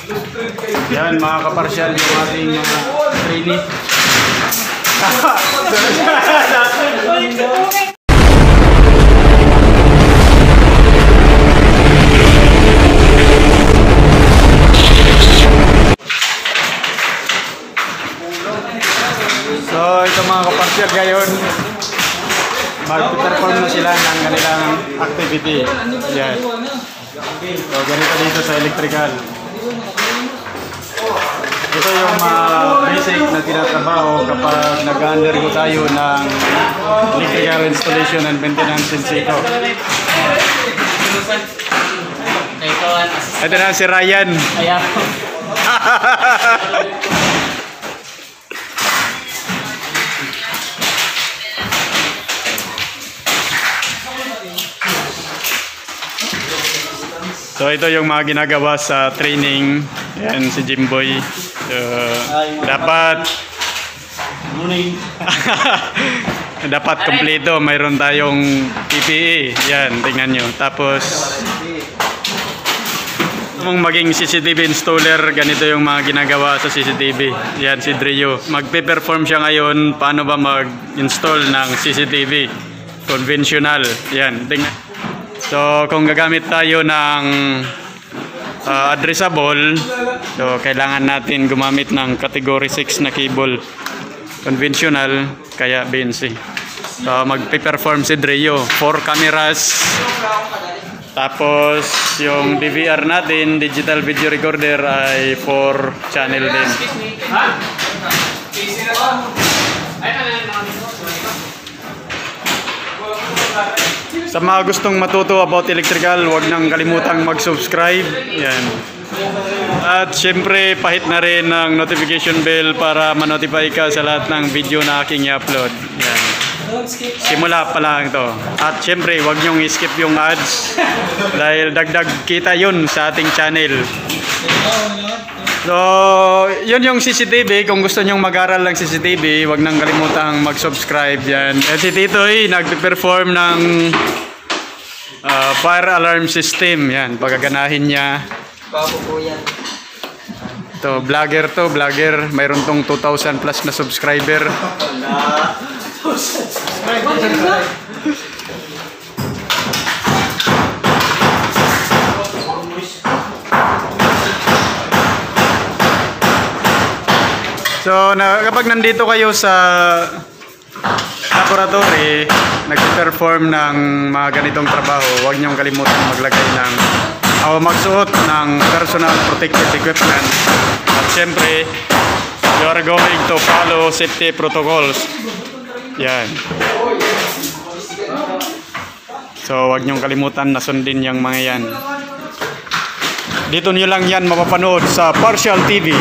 Yan mga kaparsyal yung ating mga trainee. So ito mga kaparsyal ngayon, mag-perform na sila ng kanilang activity. Yan. So ganito dito sa electrical. Ito yung basic na tinatrabaho kapag nag-undergo tayo ng electrical installation and maintenance in Seiko. Ito na si Ryan. So ito yung mga ginagawa sa training. Yan si Jimboy. So, dapat dapat kompleto. Mayroon tayong PPE. Yan, tingnan nyo. Tapos kung maging CCTV installer, ganito yung mga ginagawa sa CCTV. Yan si Drio. Magpe-perform siya ngayon paano ba mag-install ng CCTV. Conventional. Yan, tingnan. So kung gagamit tayo ng addressable, so kailangan natin gumamit ng category 6 na cable, conventional, kaya BNC. So magpe-perform si Drio, 4 cameras, tapos yung DVR natin, digital video recorder, ay 4 channel din. Sa mga gustong matuto about electrical, huwag nang kalimutang mag-subscribe. Yan. At syempre, pahit na rin ng notification bell para ma-notify ka sa lahat ng video na aking i-upload. Yan. Simula pa lang to. At syempre, huwag nyong i-skip yung ads dahil dagdag kita yun sa ating channel. So, yun yung CCTV. Kung gusto nyong mag-aral ng CCTV, huwag nang kalimutang mag-subscribe. Yan. At si Titoy, nag-perform ng fire alarm system. Yan, pagaganahin niya. Ito, vlogger to, vlogger. Mayroon tong 2,000 plus na subscriber. So, kapag nandito kayo sa laboratory, nag-perform ng mga ganitong trabaho, huwag niyong kalimutan maglagay ng o magsuot ng personal protective equipment. At syempre, you are going to follow safety protocols. Yan. So, huwag niyong kalimutan na sundin yung mga yan. Dito niyo lang yan mapapanood sa Partial TV.